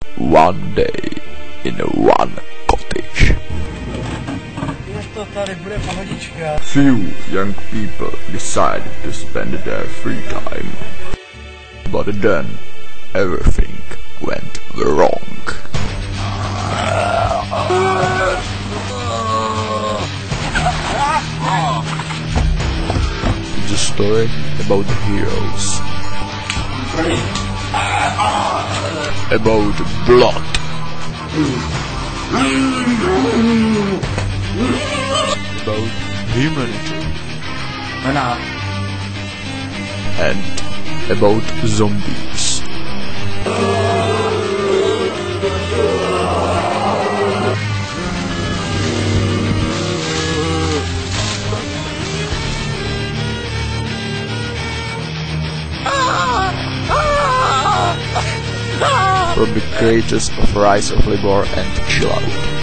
One day in one cottage. Few young people decided to spend their free time. But then everything went wrong. It's a story about heroes. About blood. About humanity. And about zombies. From the creators of Rise of Libor and Chill Out.